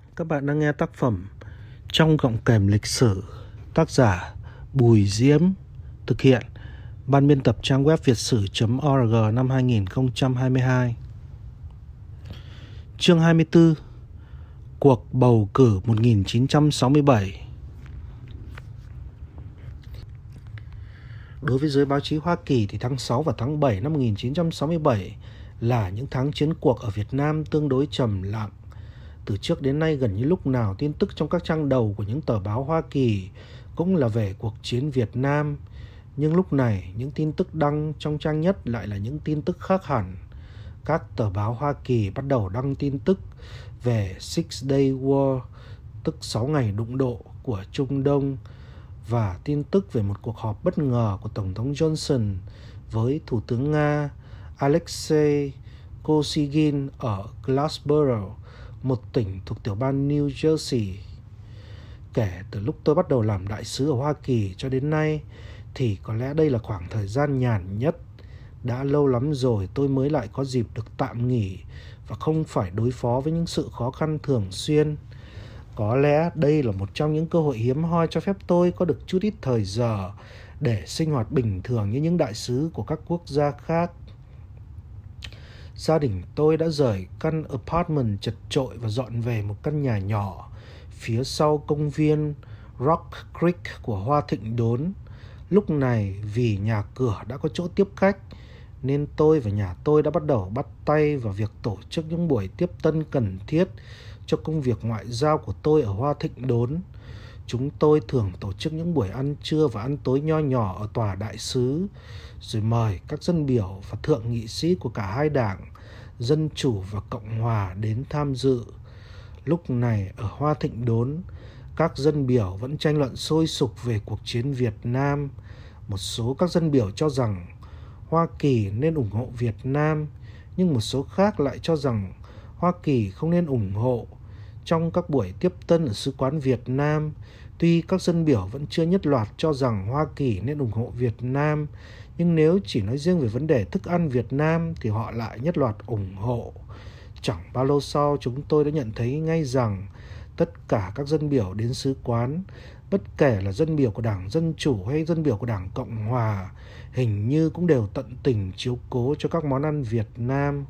Các bạn đang nghe tác phẩm Trong gọng kềm lịch sử, tác giả Bùi Diễm, thực hiện Ban biên tập trang web vietssử.org năm 2022. Chương 24: Cuộc bầu cử 1967. Đối với giới báo chí Hoa Kỳ thì tháng 6 và tháng 7 năm 1967 là những tháng chiến cuộc ở Việt Nam tương đối trầm lặng. Từ trước đến nay, gần như lúc nào tin tức trong các trang đầu của những tờ báo Hoa Kỳ cũng là về cuộc chiến Việt Nam. Nhưng lúc này, những tin tức đăng trong trang nhất lại là những tin tức khác hẳn. Các tờ báo Hoa Kỳ bắt đầu đăng tin tức về Six Day War, tức 6 ngày đụng độ của Trung Đông, và tin tức về một cuộc họp bất ngờ của Tổng thống Johnson với Thủ tướng Nga Alexei Kosygin ở Glassboro, một tỉnh thuộc tiểu bang New Jersey. Kể từ lúc tôi bắt đầu làm đại sứ ở Hoa Kỳ cho đến nay thì có lẽ đây là khoảng thời gian nhàn nhất. Đã lâu lắm rồi tôi mới lại có dịp được tạm nghỉ và không phải đối phó với những sự khó khăn thường xuyên. Có lẽ đây là một trong những cơ hội hiếm hoi cho phép tôi có được chút ít thời giờ để sinh hoạt bình thường như những đại sứ của các quốc gia khác. Gia đình tôi đã rời căn apartment chật chội và dọn về một căn nhà nhỏ phía sau công viên Rock Creek của Hoa Thịnh Đốn. Lúc này vì nhà cửa đã có chỗ tiếp khách nên tôi và nhà tôi đã bắt đầu bắt tay vào việc tổ chức những buổi tiếp tân cần thiết cho công việc ngoại giao của tôi ở Hoa Thịnh Đốn. Chúng tôi thường tổ chức những buổi ăn trưa và ăn tối nho nhỏ ở tòa đại sứ, rồi mời các dân biểu và thượng nghị sĩ của cả hai đảng, Dân Chủ và Cộng Hòa đến tham dự. Lúc này ở Hoa Thịnh Đốn, các dân biểu vẫn tranh luận sôi sục về cuộc chiến Việt Nam. Một số các dân biểu cho rằng Hoa Kỳ nên ủng hộ Việt Nam, nhưng một số khác lại cho rằng Hoa Kỳ không nên ủng hộ. Trong các buổi tiếp tân ở Sứ quán Việt Nam, tuy các dân biểu vẫn chưa nhất loạt cho rằng Hoa Kỳ nên ủng hộ Việt Nam, nhưng nếu chỉ nói riêng về vấn đề thức ăn Việt Nam thì họ lại nhất loạt ủng hộ. Chẳng bao lâu sau, chúng tôi đã nhận thấy ngay rằng tất cả các dân biểu đến Sứ quán, bất kể là dân biểu của Đảng Dân Chủ hay dân biểu của Đảng Cộng Hòa, hình như cũng đều tận tình chiếu cố cho các món ăn Việt Nam.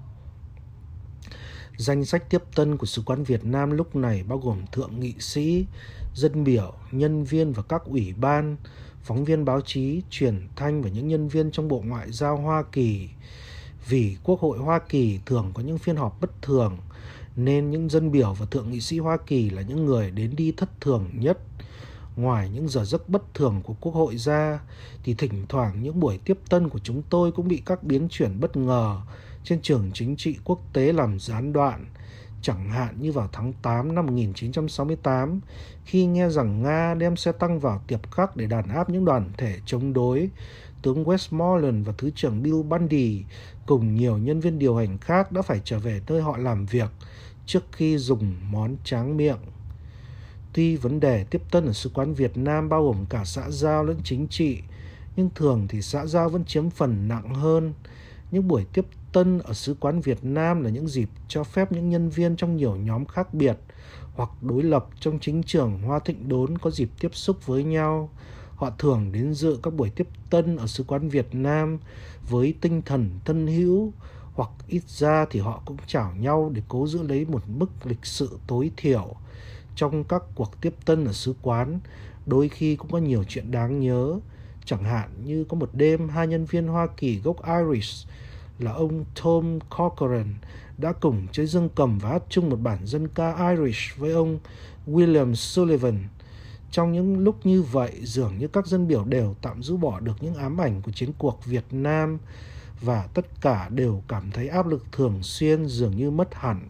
Danh sách tiếp tân của Sứ quán Việt Nam lúc này bao gồm thượng nghị sĩ, dân biểu, nhân viên và các ủy ban, phóng viên báo chí, truyền thanh và những nhân viên trong Bộ Ngoại giao Hoa Kỳ. Vì Quốc hội Hoa Kỳ thường có những phiên họp bất thường, nên những dân biểu và thượng nghị sĩ Hoa Kỳ là những người đến đi thất thường nhất. Ngoài những giờ giấc bất thường của Quốc hội ra, thì thỉnh thoảng những buổi tiếp tân của chúng tôi cũng bị các biến chuyển bất ngờ trên trường chính trị quốc tế làm gián đoạn. Chẳng hạn như vào tháng 8 năm 1968, khi nghe rằng Nga đem xe tăng vào Tiệp Khắc để đàn áp những đoàn thể chống đối, tướng Westmoreland và Thứ trưởng Bill Bundy cùng nhiều nhân viên điều hành khác đã phải trở về nơi họ làm việc trước khi dùng món tráng miệng. Tuy vấn đề tiếp tân ở Sứ quán Việt Nam bao gồm cả xã giao lẫn chính trị, nhưng thường thì xã giao vẫn chiếm phần nặng hơn. Những buổi tiếp tân ở Sứ quán Việt Nam là những dịp cho phép những nhân viên trong nhiều nhóm khác biệt hoặc đối lập trong chính trường Hoa Thịnh Đốn có dịp tiếp xúc với nhau. Họ thường đến dự các buổi tiếp tân ở Sứ quán Việt Nam với tinh thần thân hữu, hoặc ít ra thì họ cũng chào nhau để cố giữ lấy một mức lịch sự tối thiểu. Trong các cuộc tiếp tân ở Sứ quán, đôi khi cũng có nhiều chuyện đáng nhớ. Chẳng hạn như có một đêm, hai nhân viên Hoa Kỳ gốc Irish là ông Tom Corcoran đã cùng chơi dương cầm và hát chung một bản dân ca Irish với ông William Sullivan. Trong những lúc như vậy, dường như các dân biểu đều tạm rũ bỏ được những ám ảnh của chiến cuộc Việt Nam và tất cả đều cảm thấy áp lực thường xuyên dường như mất hẳn.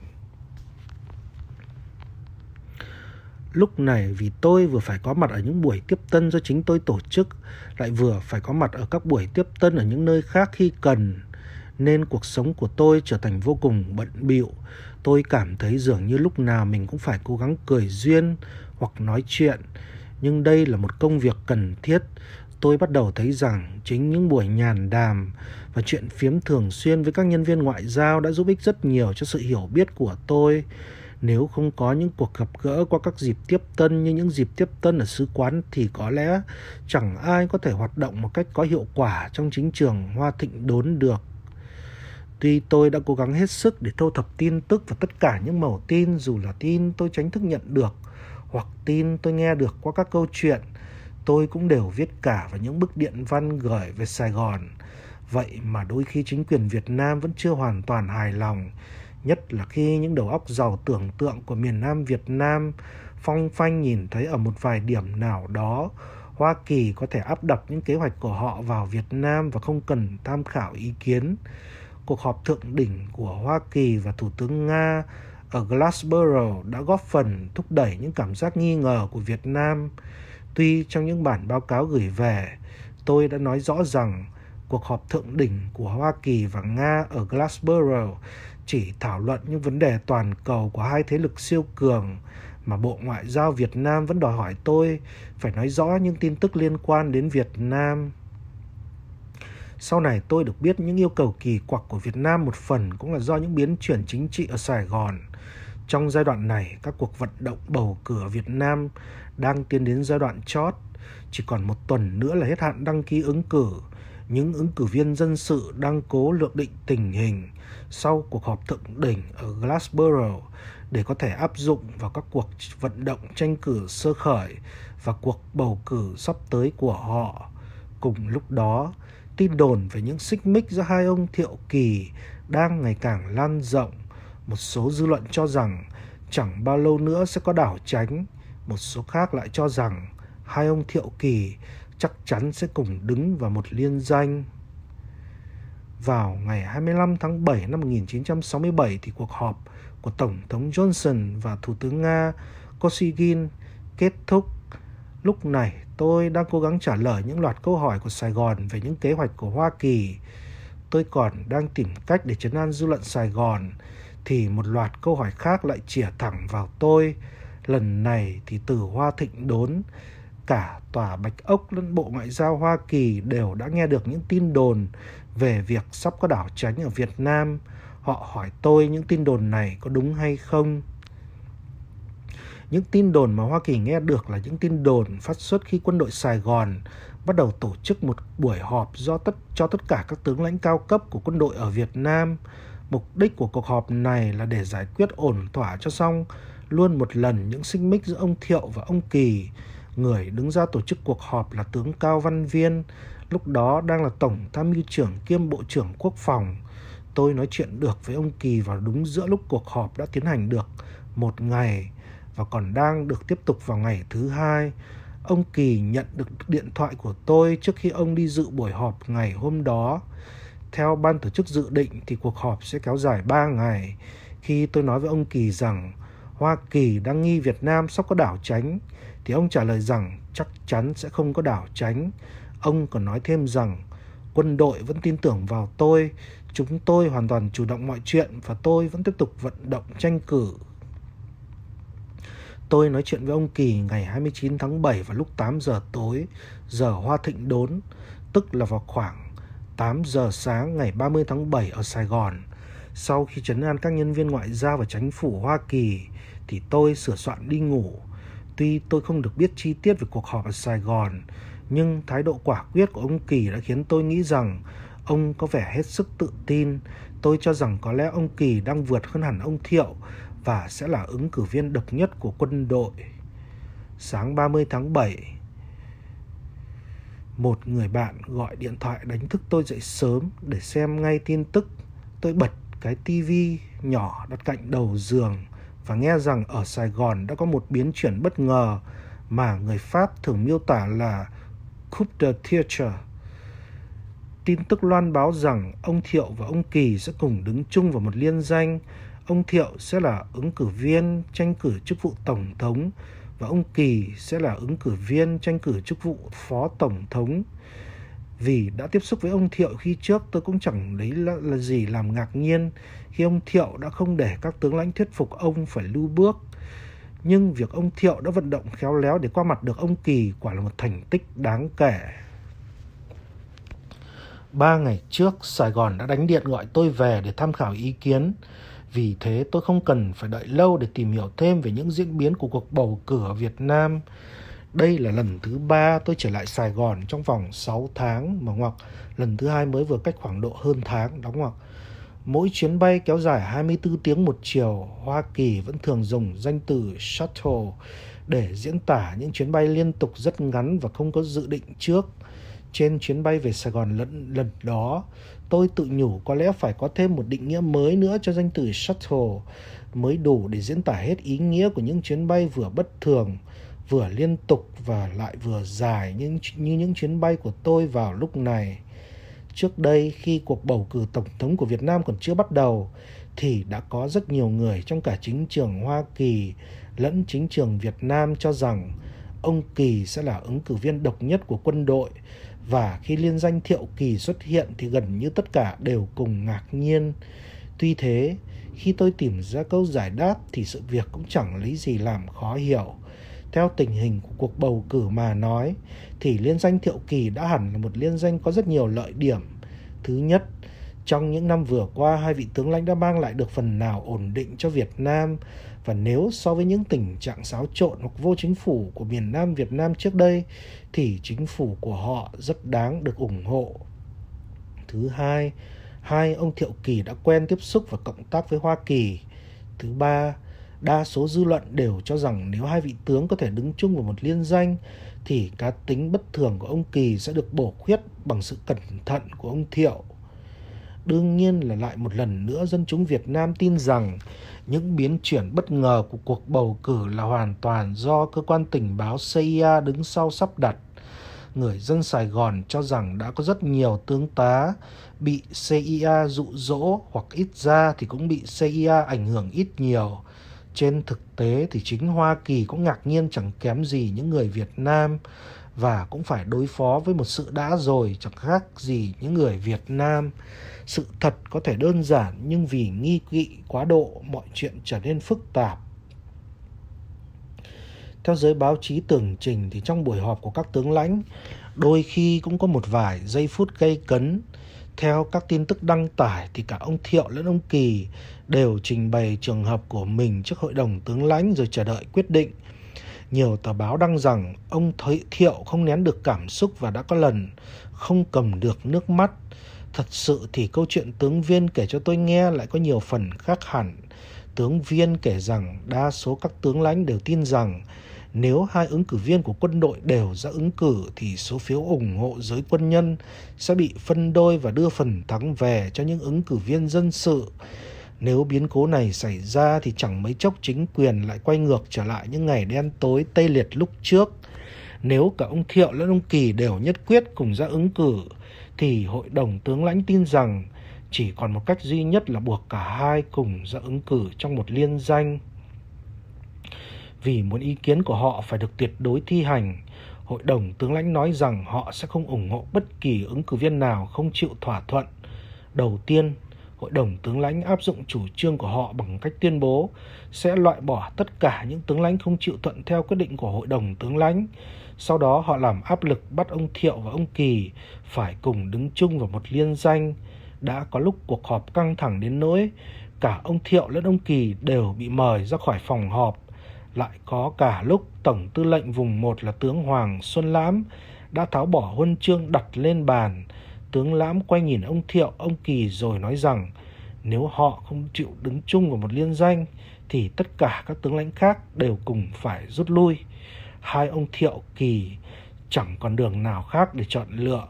Lúc này vì tôi vừa phải có mặt ở những buổi tiếp tân do chính tôi tổ chức, lại vừa phải có mặt ở các buổi tiếp tân ở những nơi khác khi cần, nên cuộc sống của tôi trở thành vô cùng bận bịu. Tôi cảm thấy dường như lúc nào mình cũng phải cố gắng cười duyên hoặc nói chuyện. Nhưng đây là một công việc cần thiết. Tôi bắt đầu thấy rằng chính những buổi nhàn đàm và chuyện phiếm thường xuyên với các nhân viên ngoại giao đã giúp ích rất nhiều cho sự hiểu biết của tôi. Nếu không có những cuộc gặp gỡ qua các dịp tiếp tân như những dịp tiếp tân ở sứ quán thì có lẽ chẳng ai có thể hoạt động một cách có hiệu quả trong chính trường Hoa Thịnh Đốn được. Tuy tôi đã cố gắng hết sức để thu thập tin tức và tất cả những mẩu tin, dù là tin tôi tránh thức nhận được hoặc tin tôi nghe được qua các câu chuyện, tôi cũng đều viết cả vào những bức điện văn gửi về Sài Gòn. Vậy mà đôi khi chính quyền Việt Nam vẫn chưa hoàn toàn hài lòng, nhất là khi những đầu óc giàu tưởng tượng của miền Nam Việt Nam phong phanh nhìn thấy ở một vài điểm nào đó Hoa Kỳ có thể áp đặt những kế hoạch của họ vào Việt Nam và không cần tham khảo ý kiến. Cuộc họp thượng đỉnh của Hoa Kỳ và Thủ tướng Nga ở Glassboro đã góp phần thúc đẩy những cảm giác nghi ngờ của Việt Nam. Tuy trong những bản báo cáo gửi về, tôi đã nói rõ rằng cuộc họp thượng đỉnh của Hoa Kỳ và Nga ở Glassboro chỉ thảo luận những vấn đề toàn cầu của hai thế lực siêu cường, mà Bộ Ngoại giao Việt Nam vẫn đòi hỏi tôi phải nói rõ những tin tức liên quan đến Việt Nam. Sau này tôi được biết những yêu cầu kỳ quặc của Việt Nam một phần cũng là do những biến chuyển chính trị ở Sài Gòn. Trong giai đoạn này, các cuộc vận động bầu cử ở Việt Nam đang tiến đến giai đoạn chót. Chỉ còn một tuần nữa là hết hạn đăng ký ứng cử. Những ứng cử viên dân sự đang cố lượng định tình hình sau cuộc họp thượng đỉnh ở Glassboro để có thể áp dụng vào các cuộc vận động tranh cử sơ khởi và cuộc bầu cử sắp tới của họ. Cùng lúc đó, tin đồn về những xích mích giữa hai ông Thiệu Kỳ đang ngày càng lan rộng. Một số dư luận cho rằng chẳng bao lâu nữa sẽ có đảo chánh. Một số khác lại cho rằng hai ông Thiệu Kỳ chắc chắn sẽ cùng đứng vào một liên danh. Vào ngày 25 tháng 7 năm 1967 thì cuộc họp của Tổng thống Johnson và Thủ tướng Nga Kosygin kết thúc. Lúc này tôi đang cố gắng trả lời những loạt câu hỏi của Sài Gòn về những kế hoạch của Hoa Kỳ. Tôi còn đang tìm cách để trấn an dư luận Sài Gòn thì một loạt câu hỏi khác lại chĩa thẳng vào tôi. Lần này thì từ Hoa Thịnh Đốn, cả Tòa Bạch Ốc lẫn Bộ Ngoại giao Hoa Kỳ đều đã nghe được những tin đồn về việc sắp có đảo chánh ở Việt Nam. Họ hỏi tôi những tin đồn này có đúng hay không. Những tin đồn mà Hoa Kỳ nghe được là những tin đồn phát xuất khi quân đội Sài Gòn bắt đầu tổ chức một buổi họp cho tất cả các tướng lãnh cao cấp của quân đội ở Việt Nam. Mục đích của cuộc họp này là để giải quyết ổn thỏa cho xong luôn một lần những xích mích giữa ông Thiệu và ông Kỳ. Người đứng ra tổ chức cuộc họp là tướng Cao Văn Viên, lúc đó đang là Tổng Tham mưu trưởng kiêm Bộ trưởng Quốc phòng. Tôi nói chuyện được với ông Kỳ vào đúng giữa lúc cuộc họp đã tiến hành được một ngày và còn đang được tiếp tục vào ngày thứ hai. Ông Kỳ nhận được điện thoại của tôi trước khi ông đi dự buổi họp ngày hôm đó. Theo ban tổ chức dự định thì cuộc họp sẽ kéo dài 3 ngày. Khi tôi nói với ông Kỳ rằng Hoa Kỳ đang nghi Việt Nam sắp có đảo chánh, thì ông trả lời rằng chắc chắn sẽ không có đảo chánh. Ông còn nói thêm rằng quân đội vẫn tin tưởng vào tôi, chúng tôi hoàn toàn chủ động mọi chuyện và tôi vẫn tiếp tục vận động tranh cử. Tôi nói chuyện với ông Kỳ ngày 29 tháng 7 vào lúc 8 giờ tối, giờ Hoa Thịnh Đốn, tức là vào khoảng 8 giờ sáng ngày 30 tháng 7 ở Sài Gòn. Sau khi trấn an các nhân viên ngoại giao và chính phủ Hoa Kỳ, thì tôi sửa soạn đi ngủ. Tuy tôi không được biết chi tiết về cuộc họp ở Sài Gòn, nhưng thái độ quả quyết của ông Kỳ đã khiến tôi nghĩ rằng ông có vẻ hết sức tự tin. Tôi cho rằng có lẽ ông Kỳ đang vượt hơn hẳn ông Thiệu và sẽ là ứng cử viên độc nhất của quân đội. Sáng 30 tháng 7, một người bạn gọi điện thoại đánh thức tôi dậy sớm để xem ngay tin tức. Tôi bật cái tivi nhỏ đặt cạnh đầu giường và nghe rằng ở Sài Gòn đã có một biến chuyển bất ngờ mà người Pháp thường miêu tả là coup de théâtre. Tin tức loan báo rằng ông Thiệu và ông Kỳ sẽ cùng đứng chung vào một liên danh. Ông Thiệu sẽ là ứng cử viên tranh cử chức vụ Tổng thống và ông Kỳ sẽ là ứng cử viên tranh cử chức vụ Phó Tổng thống. Vì đã tiếp xúc với ông Thiệu khi trước, tôi cũng chẳng lấy là gì làm ngạc nhiên khi ông Thiệu đã không để các tướng lãnh thuyết phục ông phải lui bước. Nhưng việc ông Thiệu đã vận động khéo léo để qua mặt được ông Kỳ quả là một thành tích đáng kể. 3 ngày trước, Sài Gòn đã đánh điện gọi tôi về để tham khảo ý kiến. Vì thế tôi không cần phải đợi lâu để tìm hiểu thêm về những diễn biến của cuộc bầu cử ở Việt Nam. Đây là lần thứ 3 tôi trở lại Sài Gòn trong vòng 6 tháng, mở ngoặc, lần thứ 2 mới vừa cách khoảng độ hơn tháng, đóng ngoặc. Mỗi chuyến bay kéo dài 24 tiếng một chiều, Hoa Kỳ vẫn thường dùng danh từ shuttle để diễn tả những chuyến bay liên tục rất ngắn và không có dự định trước. Trên chuyến bay về Sài Gòn lần đó, tôi tự nhủ có lẽ phải có thêm một định nghĩa mới nữa cho danh từ shuttle mới đủ để diễn tả hết ý nghĩa của những chuyến bay vừa bất thường, vừa liên tục và lại vừa dài như những chuyến bay của tôi vào lúc này. Trước đây, khi cuộc bầu cử tổng thống của Việt Nam còn chưa bắt đầu, thì đã có rất nhiều người trong cả chính trường Hoa Kỳ lẫn chính trường Việt Nam cho rằng ông Kỳ sẽ là ứng cử viên độc nhất của quân đội. Và khi liên danh Thiệu Kỳ xuất hiện thì gần như tất cả đều cùng ngạc nhiên. Tuy thế, khi tôi tìm ra câu giải đáp thì sự việc cũng chẳng lấy gì làm khó hiểu. Theo tình hình của cuộc bầu cử mà nói, thì liên danh Thiệu Kỳ đã hẳn là một liên danh có rất nhiều lợi điểm. Thứ nhất, trong những năm vừa qua, hai vị tướng lãnh đã mang lại được phần nào ổn định cho Việt Nam. Và nếu so với những tình trạng xáo trộn hoặc vô chính phủ của miền Nam Việt Nam trước đây, thì chính phủ của họ rất đáng được ủng hộ. Thứ hai, hai ông Thiệu Kỳ đã quen tiếp xúc và cộng tác với Hoa Kỳ. Thứ ba, đa số dư luận đều cho rằng nếu hai vị tướng có thể đứng chung vào một liên danh, thì cá tính bất thường của ông Kỳ sẽ được bổ khuyết bằng sự cẩn thận của ông Thiệu. Đương nhiên là lại một lần nữa dân chúng Việt Nam tin rằng những biến chuyển bất ngờ của cuộc bầu cử là hoàn toàn do cơ quan tình báo CIA đứng sau sắp đặt. Người dân Sài Gòn cho rằng đã có rất nhiều tướng tá bị CIA dụ dỗ, hoặc ít ra thì cũng bị CIA ảnh hưởng ít nhiều. Trên thực tế thì chính Hoa Kỳ cũng ngạc nhiên chẳng kém gì những người Việt Nam, và cũng phải đối phó với một sự đã rồi chẳng khác gì những người Việt Nam. Sự thật có thể đơn giản, nhưng vì nghi kỵ quá độ, mọi chuyện trở nên phức tạp. Theo giới báo chí tường trình thì trong buổi họp của các tướng lãnh, đôi khi cũng có một vài giây phút gay cấn. Theo các tin tức đăng tải thì cả ông Thiệu lẫn ông Kỳ đều trình bày trường hợp của mình trước hội đồng tướng lãnh rồi chờ đợi quyết định. Nhiều tờ báo đăng rằng ông Thiệu không nén được cảm xúc và đã có lần không cầm được nước mắt. Thật sự thì câu chuyện tướng Viên kể cho tôi nghe lại có nhiều phần khác hẳn. Tướng Viên kể rằng đa số các tướng lãnh đều tin rằng nếu hai ứng cử viên của quân đội đều ra ứng cử thì số phiếu ủng hộ giới quân nhân sẽ bị phân đôi và đưa phần thắng về cho những ứng cử viên dân sự. Nếu biến cố này xảy ra thì chẳng mấy chốc chính quyền lại quay ngược trở lại những ngày đen tối tê liệt lúc trước. Nếu cả ông Thiệu lẫn ông Kỳ đều nhất quyết cùng ra ứng cử thì hội đồng tướng lãnh tin rằng chỉ còn một cách duy nhất là buộc cả hai cùng ra ứng cử trong một liên danh. Vì muốn ý kiến của họ phải được tuyệt đối thi hành, hội đồng tướng lãnh nói rằng họ sẽ không ủng hộ bất kỳ ứng cử viên nào không chịu thỏa thuận. Đầu tiên, hội đồng tướng lãnh áp dụng chủ trương của họ bằng cách tuyên bố sẽ loại bỏ tất cả những tướng lãnh không chịu thuận theo quyết định của hội đồng tướng lãnh. Sau đó họ làm áp lực bắt ông Thiệu và ông Kỳ phải cùng đứng chung vào một liên danh. Đã có lúc cuộc họp căng thẳng đến nỗi cả ông Thiệu lẫn ông Kỳ đều bị mời ra khỏi phòng họp. Lại có cả lúc Tổng tư lệnh vùng 1 là tướng Hoàng Xuân Lãm đã tháo bỏ huân chương đặt lên bàn. Tướng Lãm quay nhìn ông Thiệu, ông Kỳ rồi nói rằng nếu họ không chịu đứng chung vào một liên danh thì tất cả các tướng lãnh khác đều cùng phải rút lui. Hai ông Thiệu, Kỳ chẳng còn đường nào khác để chọn lựa.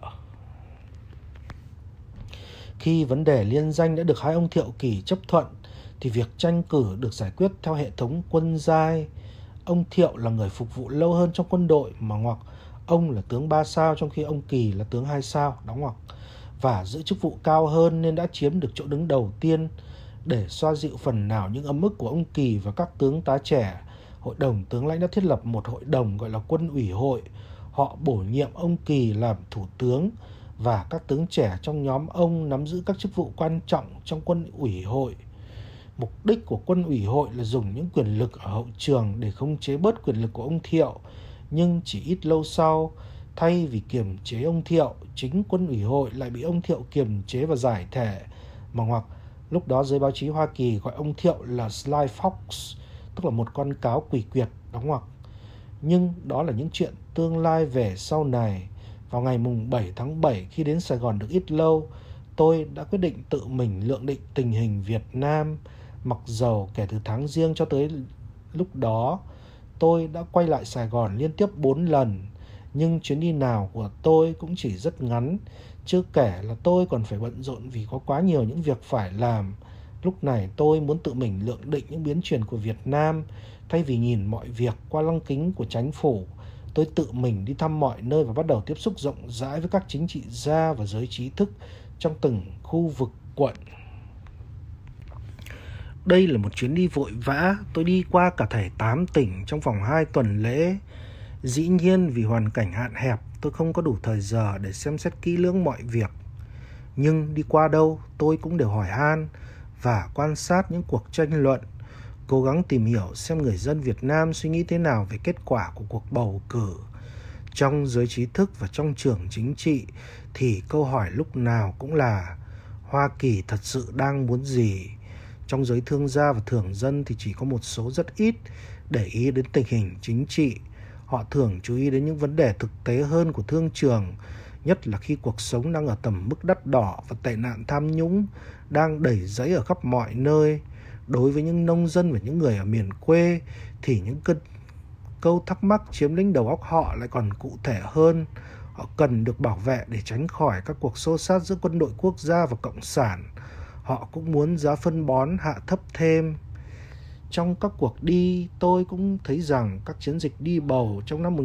Khi vấn đề liên danh đã được hai ông Thiệu, Kỳ chấp thuận thì việc tranh cử được giải quyết theo hệ thống quân giai. Ông Thiệu là người phục vụ lâu hơn trong quân đội mà ngoặc, ông là tướng 3 sao trong khi ông Kỳ là tướng 2 sao, đóng ngoặc, và giữ chức vụ cao hơn nên đã chiếm được chỗ đứng đầu tiên. Để xoa dịu phần nào những ấm ức của ông Kỳ và các tướng tá trẻ, hội đồng tướng lãnh đã thiết lập một hội đồng gọi là quân ủy hội. Họ bổ nhiệm ông Kỳ làm thủ tướng và các tướng trẻ trong nhóm ông nắm giữ các chức vụ quan trọng trong quân ủy hội. Mục đích của quân ủy hội là dùng những quyền lực ở hậu trường để khống chế bớt quyền lực của ông Thiệu. Nhưng chỉ ít lâu sau, thay vì kiềm chế ông Thiệu, chính quân ủy hội lại bị ông Thiệu kiềm chế và giải thể. Mà hoặc Lúc đó giới báo chí Hoa Kỳ gọi ông Thiệu là Sly Fox, tức là một con cáo quỷ quyệt, đóng ngoặc. Nhưng đó là những chuyện tương lai về sau này. Vào ngày mùng 7 tháng 7, khi đến Sài Gòn được ít lâu, tôi đã quyết định tự mình lượng định tình hình Việt Nam. Mặc dầu kể từ tháng Giêng cho tới lúc đó, tôi đã quay lại Sài Gòn liên tiếp 4 lần. Nhưng chuyến đi nào của tôi cũng chỉ rất ngắn. Chưa kể là tôi còn phải bận rộn vì có quá nhiều những việc phải làm. Lúc này tôi muốn tự mình lượng định những biến chuyển của Việt Nam. Thay vì nhìn mọi việc qua lăng kính của chính phủ, tôi tự mình đi thăm mọi nơi và bắt đầu tiếp xúc rộng rãi với các chính trị gia và giới trí thức trong từng khu vực quận. Đây là một chuyến đi vội vã, tôi đi qua cả thảy 8 tỉnh trong vòng 2 tuần lễ. Dĩ nhiên vì hoàn cảnh hạn hẹp, tôi không có đủ thời giờ để xem xét kỹ lưỡng mọi việc. Nhưng đi qua đâu, tôi cũng đều hỏi han và quan sát những cuộc tranh luận, cố gắng tìm hiểu xem người dân Việt Nam suy nghĩ thế nào về kết quả của cuộc bầu cử. Trong giới trí thức và trong trường chính trị thì câu hỏi lúc nào cũng là Hoa Kỳ thật sự đang muốn gì? Trong giới thương gia và thường dân thì chỉ có một số rất ít để ý đến tình hình chính trị. Họ thường chú ý đến những vấn đề thực tế hơn của thương trường, nhất là khi cuộc sống đang ở tầm mức đắt đỏ và tệ nạn tham nhũng đang đầy dẫy ở khắp mọi nơi. Đối với những nông dân và những người ở miền quê thì những câu thắc mắc chiếm lĩnh đầu óc họ lại còn cụ thể hơn. Họ cần được bảo vệ để tránh khỏi các cuộc xô xát giữa quân đội quốc gia và cộng sản. Họ cũng muốn giá phân bón hạ thấp thêm. Trong các cuộc đi, tôi cũng thấy rằng các chiến dịch đi bầu trong năm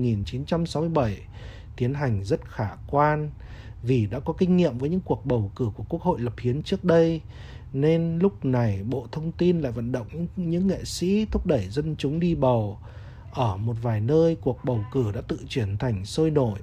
1967 tiến hành rất khả quan. Vì đã có kinh nghiệm với những cuộc bầu cử của Quốc hội lập hiến trước đây, nên lúc này Bộ Thông tin lại vận động những nghệ sĩ thúc đẩy dân chúng đi bầu. Ở một vài nơi, cuộc bầu cử đã tự chuyển thành sôi nổi,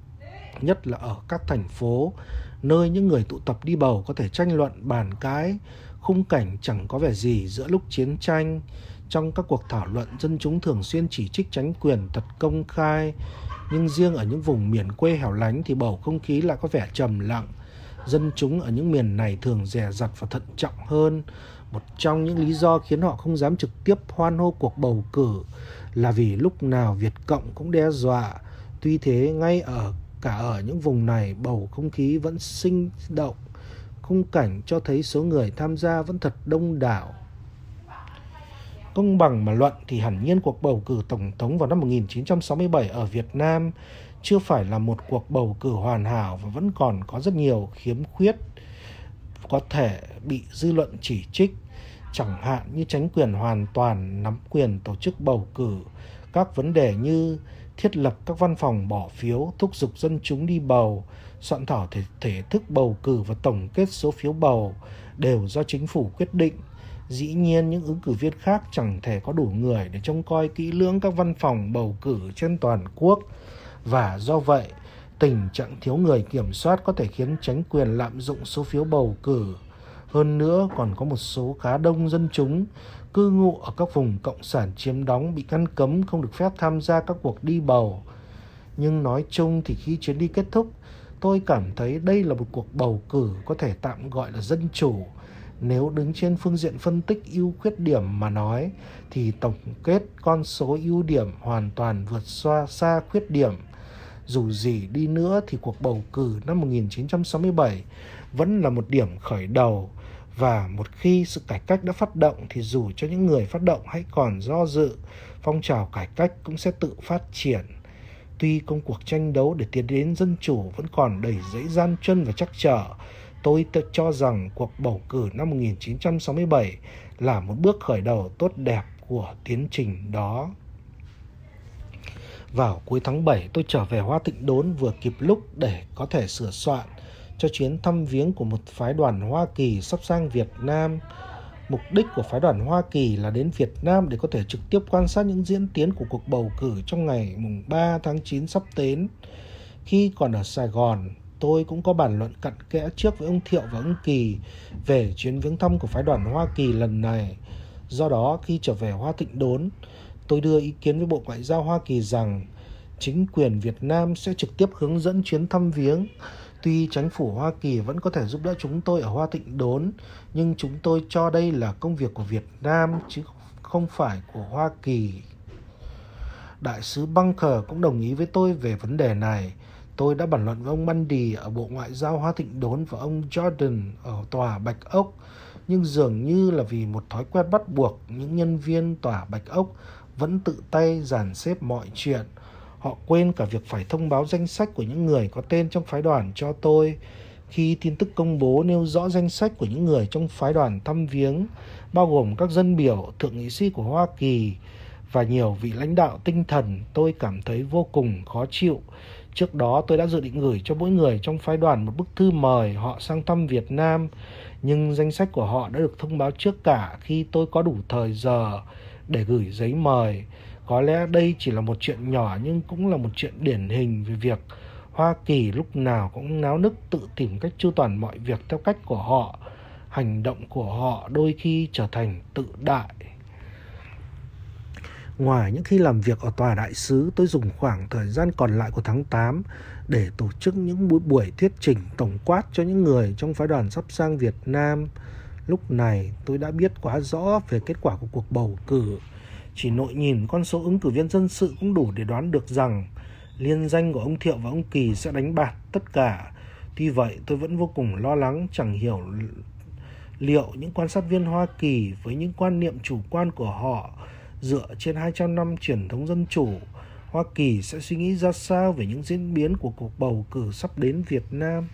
nhất là ở các thành phố, nơi những người tụ tập đi bầu có thể tranh luận bàn cãi. Khung cảnh chẳng có vẻ gì giữa lúc chiến tranh. Trong các cuộc thảo luận, dân chúng thường xuyên chỉ trích chính quyền thật công khai. Nhưng riêng ở những vùng miền quê hẻo lánh thì bầu không khí lại có vẻ trầm lặng. Dân chúng ở những miền này thường dè dặt và thận trọng hơn. Một trong những lý do khiến họ không dám trực tiếp hoan hô cuộc bầu cử là vì lúc nào Việt Cộng cũng đe dọa. Tuy thế, ngay ở những vùng này, bầu không khí vẫn sinh động. Khung cảnh cho thấy số người tham gia vẫn thật đông đảo. Công bằng mà luận thì hẳn nhiên cuộc bầu cử tổng thống vào năm 1967 ở Việt Nam chưa phải là một cuộc bầu cử hoàn hảo và vẫn còn có rất nhiều khiếm khuyết có thể bị dư luận chỉ trích, chẳng hạn như chính quyền hoàn toàn nắm quyền tổ chức bầu cử, các vấn đề như thiết lập các văn phòng bỏ phiếu, thúc giục dân chúng đi bầu, soạn thảo thể thức bầu cử và tổng kết số phiếu bầu đều do chính phủ quyết định. Dĩ nhiên những ứng cử viên khác chẳng thể có đủ người để trông coi kỹ lưỡng các văn phòng bầu cử trên toàn quốc, và do vậy tình trạng thiếu người kiểm soát có thể khiến chính quyền lạm dụng số phiếu bầu cử. Hơn nữa còn có một số khá đông dân chúng cư ngụ ở các vùng cộng sản chiếm đóng bị ngăn cấm không được phép tham gia các cuộc đi bầu. Nhưng nói chung thì khi chuyến đi kết thúc, tôi cảm thấy đây là một cuộc bầu cử có thể tạm gọi là dân chủ. Nếu đứng trên phương diện phân tích ưu khuyết điểm mà nói, thì tổng kết con số ưu điểm hoàn toàn vượt xa khuyết điểm. Dù gì đi nữa thì cuộc bầu cử năm 1967 vẫn là một điểm khởi đầu, và một khi sự cải cách đã phát động thì dù cho những người phát động hãy còn do dự, phong trào cải cách cũng sẽ tự phát triển. Tuy công cuộc tranh đấu để tiến đến dân chủ vẫn còn đầy dẫy gian truân và trắc trở, tôi cho rằng cuộc bầu cử năm 1967 là một bước khởi đầu tốt đẹp của tiến trình đó. Vào cuối tháng 7, tôi trở về Hoa Tịnh Đốn vừa kịp lúc để có thể sửa soạn cho chuyến thăm viếng của một phái đoàn Hoa Kỳ sắp sang Việt Nam. Mục đích của phái đoàn Hoa Kỳ là đến Việt Nam để có thể trực tiếp quan sát những diễn tiến của cuộc bầu cử trong ngày 3 tháng 9 sắp đến. Khi còn ở Sài Gòn, tôi cũng có bàn luận cặn kẽ trước với ông Thiệu và ông Kỳ về chuyến viếng thăm của phái đoàn Hoa Kỳ lần này. Do đó, khi trở về Hoa Tịnh Đốn, tôi đưa ý kiến với Bộ Ngoại giao Hoa Kỳ rằng chính quyền Việt Nam sẽ trực tiếp hướng dẫn chuyến thăm viếng. Tuy chính phủ Hoa Kỳ vẫn có thể giúp đỡ chúng tôi ở Hoa Thịnh Đốn, nhưng chúng tôi cho đây là công việc của Việt Nam chứ không phải của Hoa Kỳ. Đại sứ Bunker cũng đồng ý với tôi về vấn đề này. Tôi đã bàn luận với ông Bundy ở Bộ Ngoại giao Hoa Thịnh Đốn và ông Jordan ở Tòa Bạch Ốc, nhưng dường như là vì một thói quen bắt buộc, những nhân viên Tòa Bạch Ốc vẫn tự tay dàn xếp mọi chuyện. Họ quên cả việc phải thông báo danh sách của những người có tên trong phái đoàn cho tôi. Khi tin tức công bố nêu rõ danh sách của những người trong phái đoàn thăm viếng, bao gồm các dân biểu, thượng nghị sĩ của Hoa Kỳ và nhiều vị lãnh đạo tinh thần, tôi cảm thấy vô cùng khó chịu. Trước đó tôi đã dự định gửi cho mỗi người trong phái đoàn một bức thư mời họ sang thăm Việt Nam, nhưng danh sách của họ đã được thông báo trước cả khi tôi có đủ thời giờ để gửi giấy mời. Có lẽ đây chỉ là một chuyện nhỏ nhưng cũng là một chuyện điển hình về việc Hoa Kỳ lúc nào cũng náo nức tự tìm cách chu toàn mọi việc theo cách của họ. Hành động của họ đôi khi trở thành tự đại. Ngoài những khi làm việc ở tòa đại sứ, tôi dùng khoảng thời gian còn lại của tháng 8 để tổ chức những buổi thuyết trình tổng quát cho những người trong phái đoàn sắp sang Việt Nam. Lúc này tôi đã biết quá rõ về kết quả của cuộc bầu cử. Chỉ nội nhìn con số ứng cử viên dân sự cũng đủ để đoán được rằng liên danh của ông Thiệu và ông Kỳ sẽ đánh bạt tất cả. Tuy vậy, tôi vẫn vô cùng lo lắng, chẳng hiểu liệu những quan sát viên Hoa Kỳ với những quan niệm chủ quan của họ dựa trên 200 năm truyền thống dân chủ, Hoa Kỳ sẽ suy nghĩ ra sao về những diễn biến của cuộc bầu cử sắp đến Việt Nam.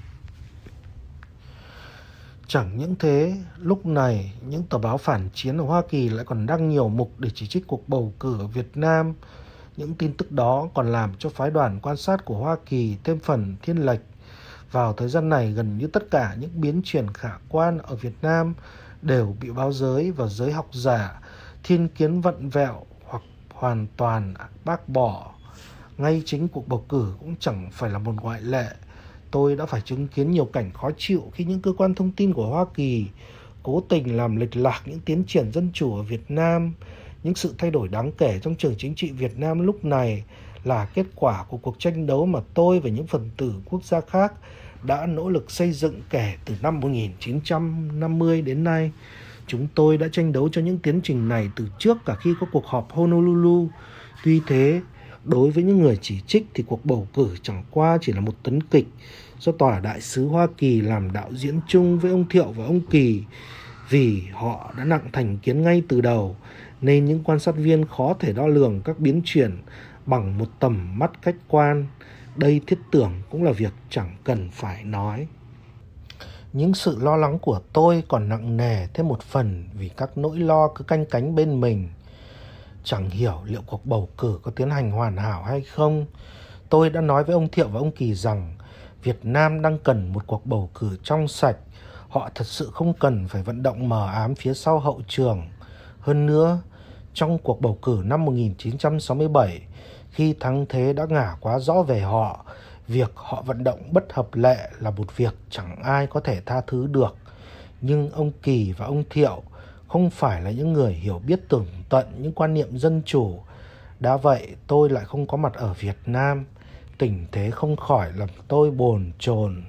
Chẳng những thế, lúc này những tờ báo phản chiến ở Hoa Kỳ lại còn đăng nhiều mục để chỉ trích cuộc bầu cử ở Việt Nam. Những tin tức đó còn làm cho phái đoàn quan sát của Hoa Kỳ thêm phần thiên lệch. Vào thời gian này, gần như tất cả những biến chuyển khả quan ở Việt Nam đều bị báo giới và giới học giả thiên kiến vặn vẹo hoặc hoàn toàn bác bỏ. Ngay chính cuộc bầu cử cũng chẳng phải là một ngoại lệ. Tôi đã phải chứng kiến nhiều cảnh khó chịu khi những cơ quan thông tin của Hoa Kỳ cố tình làm lệch lạc những tiến triển dân chủ ở Việt Nam. Những sự thay đổi đáng kể trong trường chính trị Việt Nam lúc này là kết quả của cuộc tranh đấu mà tôi và những phần tử quốc gia khác đã nỗ lực xây dựng kể từ năm 1950 đến nay. Chúng tôi đã tranh đấu cho những tiến trình này từ trước cả khi có cuộc họp Honolulu. Tuy thế, đối với những người chỉ trích thì cuộc bầu cử chẳng qua chỉ là một tấn kịch do tòa đại sứ Hoa Kỳ làm đạo diễn chung với ông Thiệu và ông Kỳ. Vì họ đã nặng thành kiến ngay từ đầu, nên những quan sát viên khó thể đo lường các biến chuyển bằng một tầm mắt khách quan. Đây thiết tưởng cũng là việc chẳng cần phải nói. Những sự lo lắng của tôi còn nặng nề thêm một phần vì các nỗi lo cứ canh cánh bên mình. Chẳng hiểu liệu cuộc bầu cử có tiến hành hoàn hảo hay không. Tôi đã nói với ông Thiệu và ông Kỳ rằng Việt Nam đang cần một cuộc bầu cử trong sạch. Họ thật sự không cần phải vận động mờ ám phía sau hậu trường. Hơn nữa, trong cuộc bầu cử năm 1967, khi thắng thế đã ngả quá rõ về họ, việc họ vận động bất hợp lệ là một việc chẳng ai có thể tha thứ được. Nhưng ông Kỳ và ông Thiệu không phải là những người hiểu biết tường tận những quan niệm dân chủ. Đã vậy, tôi lại không có mặt ở Việt Nam. Tình thế không khỏi làm tôi bồn chồn.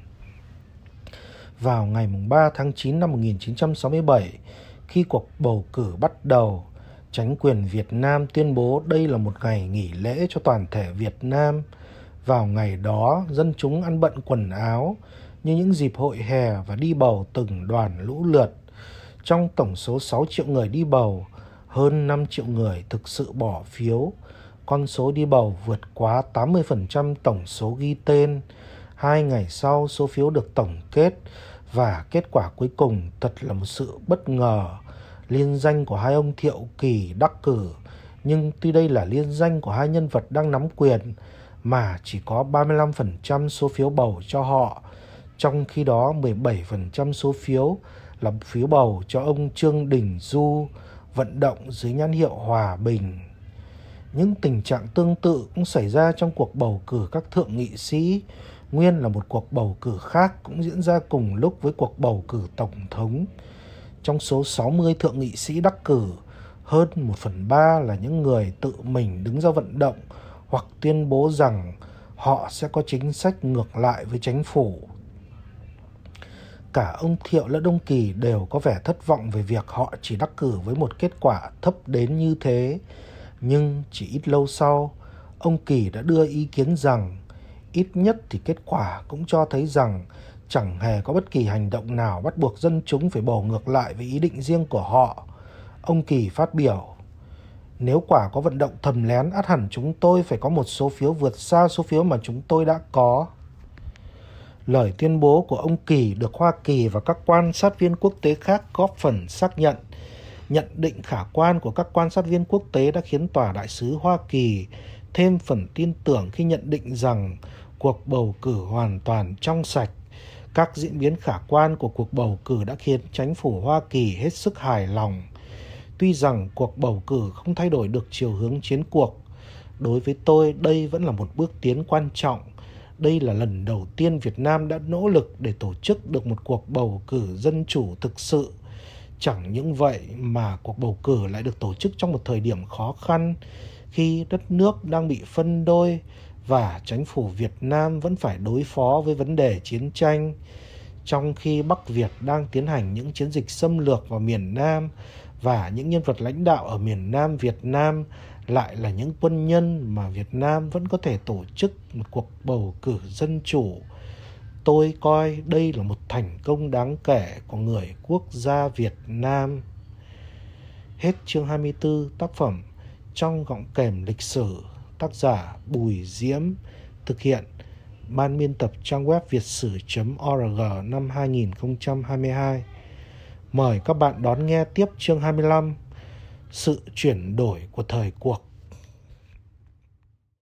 Vào ngày 3 tháng 9 năm 1967, khi cuộc bầu cử bắt đầu, chính quyền Việt Nam tuyên bố đây là một ngày nghỉ lễ cho toàn thể Việt Nam. Vào ngày đó, dân chúng ăn bận quần áo như những dịp hội hè và đi bầu từng đoàn lũ lượt. Trong tổng số 6 triệu người đi bầu, hơn 5 triệu người thực sự bỏ phiếu. Con số đi bầu vượt quá 80% tổng số ghi tên. 2 ngày sau, số phiếu được tổng kết và kết quả cuối cùng thật là một sự bất ngờ. Liên danh của hai ông Thiệu Kỳ đắc cử, nhưng tuy đây là liên danh của hai nhân vật đang nắm quyền mà chỉ có 35% số phiếu bầu cho họ. Trong khi đó 17% số phiếu là phiếu bầu cho ông Trương Đình Du, vận động dưới nhãn hiệu Hòa Bình. Những tình trạng tương tự cũng xảy ra trong cuộc bầu cử các thượng nghị sĩ. Nguyên là một cuộc bầu cử khác cũng diễn ra cùng lúc với cuộc bầu cử tổng thống. Trong số 60 thượng nghị sĩ đắc cử, hơn 1/3 là những người tự mình đứng ra vận động hoặc tuyên bố rằng họ sẽ có chính sách ngược lại với chính phủ. Cả ông Thiệu lẫn ông Kỳ đều có vẻ thất vọng về việc họ chỉ đắc cử với một kết quả thấp đến như thế. Nhưng chỉ ít lâu sau, ông Kỳ đã đưa ý kiến rằng ít nhất thì kết quả cũng cho thấy rằng chẳng hề có bất kỳ hành động nào bắt buộc dân chúng phải bầu ngược lại với ý định riêng của họ. Ông Kỳ phát biểu: nếu quả có vận động thầm lén, ắt hẳn chúng tôi phải có một số phiếu vượt xa số phiếu mà chúng tôi đã có. Lời tuyên bố của ông Kỳ được Hoa Kỳ và các quan sát viên quốc tế khác góp phần xác nhận. Nhận định khả quan của các quan sát viên quốc tế đã khiến Tòa đại sứ Hoa Kỳ thêm phần tin tưởng khi nhận định rằng cuộc bầu cử hoàn toàn trong sạch. Các diễn biến khả quan của cuộc bầu cử đã khiến chính phủ Hoa Kỳ hết sức hài lòng. Tuy rằng cuộc bầu cử không thay đổi được chiều hướng chiến cuộc, đối với tôi đây vẫn là một bước tiến quan trọng. Đây là lần đầu tiên Việt Nam đã nỗ lực để tổ chức được một cuộc bầu cử dân chủ thực sự. Chẳng những vậy mà cuộc bầu cử lại được tổ chức trong một thời điểm khó khăn, khi đất nước đang bị phân đôi và chính phủ Việt Nam vẫn phải đối phó với vấn đề chiến tranh. Trong khi Bắc Việt đang tiến hành những chiến dịch xâm lược vào miền Nam và những nhân vật lãnh đạo ở miền Nam Việt Nam lại là những quân nhân mà Việt Nam vẫn có thể tổ chức một cuộc bầu cử dân chủ. Tôi coi đây là một thành công đáng kể của người quốc gia Việt Nam. Hết chương 24, tác phẩm Trong gọng kềm lịch sử, tác giả Bùi Diễm, thực hiện ban biên tập trang web vietssử.org năm 2022. Mời các bạn đón nghe tiếp chương 25, sự chuyển đổi của thời cuộc.